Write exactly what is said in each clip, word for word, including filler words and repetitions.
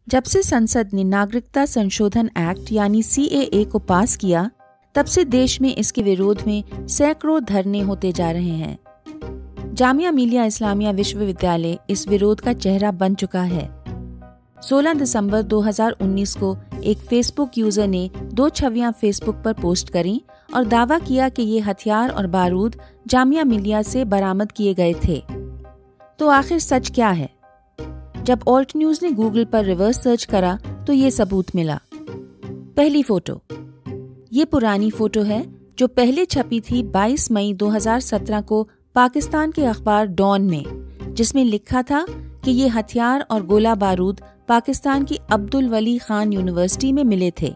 जब से संसद ने नागरिकता संशोधन एक्ट यानी सी ए ए को पास किया, तब से देश में इसके विरोध में सैकड़ों धरने होते जा रहे हैं। जामिया मिलिया इस्लामिया विश्वविद्यालय इस विरोध का चेहरा बन चुका है। सोलह दिसंबर दो हज़ार उन्नीस को एक फेसबुक यूजर ने दो छवियां फेसबुक पर पोस्ट करी और दावा किया कि ये हथियार और बारूद जामिया मिलिया से बरामद किए गए थे। तो आखिर सच क्या है? जब ऑल्ट न्यूज ने गूगल पर रिवर्स सर्च करा तो ये सबूत मिला। पहली फोटो, ये पुरानी फोटो है जो पहले छपी थी बाईस मई दो हज़ार सत्रह को पाकिस्तान के अखबार डॉन में, जिसमें लिखा था कि ये हथियार और गोला बारूद पाकिस्तान की अब्दुल वली खान यूनिवर्सिटी में मिले थे।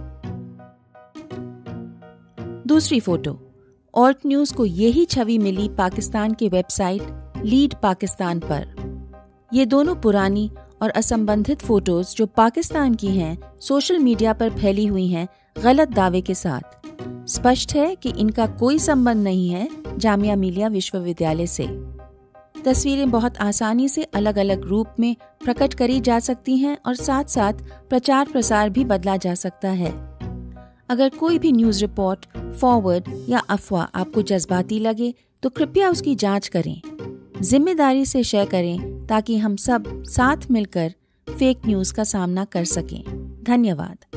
दूसरी फोटो, ऑल्ट न्यूज को यही छवि मिली पाकिस्तान की वेबसाइट लीड पाकिस्तान पर। ये दोनों पुरानी और असंबंधित फोटोज जो पाकिस्तान की हैं, सोशल मीडिया पर फैली हुई हैं गलत दावे के साथ। स्पष्ट है कि इनका कोई संबंध नहीं है जामिया मिलिया विश्वविद्यालय से। तस्वीरें बहुत आसानी से अलग अलग रूप में प्रकट करी जा सकती हैं और साथ साथ प्रचार प्रसार भी बदला जा सकता है। अगर कोई भी न्यूज रिपोर्ट, फॉरवर्ड या अफवाह आपको जज्बाती लगे तो कृपया उसकी जांच करें, जिम्मेदारी से शेयर करें ताकि हम सब साथ मिलकर फेक न्यूज का सामना कर सकें। धन्यवाद।